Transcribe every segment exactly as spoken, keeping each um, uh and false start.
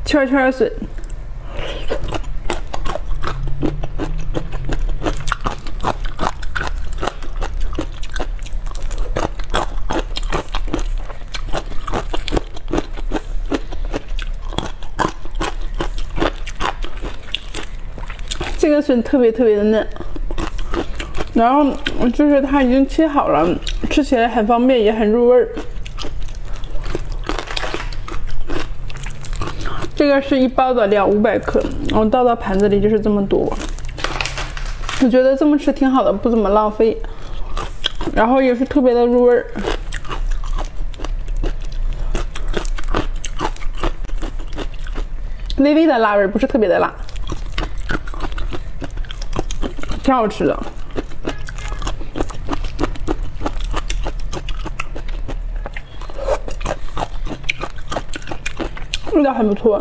圈圈笋。这个笋特别特别的嫩，然后就是它已经切好了，吃起来很方便，也很入味儿。这个是一包的料，五百克，我倒到盘子里就是这么多。我觉得这么吃挺好的，不怎么浪费，然后也是特别的入味儿。微微的辣味，不是特别的辣。挺好吃的，味道很不错。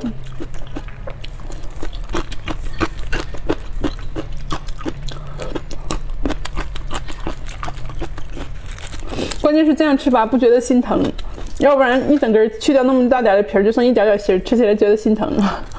关键是这样吃吧，不觉得心疼，要不然一整根去掉那么大点的皮儿，就剩一点点芯儿，吃起来觉得心疼。